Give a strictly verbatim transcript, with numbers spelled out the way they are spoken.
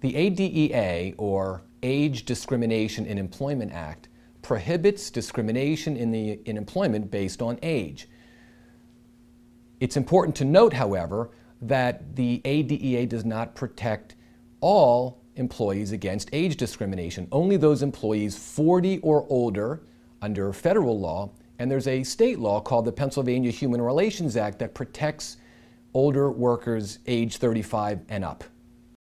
The A D E A, or Age Discrimination in Employment Act, prohibits discrimination in, the, in employment based on age. It's important to note, however, that the A D E A does not protect all employees against age discrimination, only those employees forty or older under federal law, and there's a state law called the Pennsylvania Human Relations Act that protects older workers age thirty-five and up.